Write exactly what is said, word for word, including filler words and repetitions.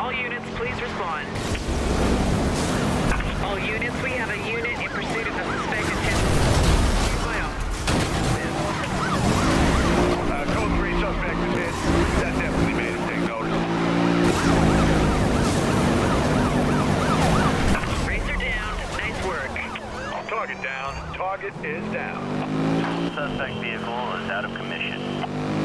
All units, please respond. All units, we have a unit in pursuit of a suspected terrorist. Uh, code three suspect is hit. That definitely made him take notice. Racer down. Nice work. Target down. Target is down. Suspect vehicle is out of commission.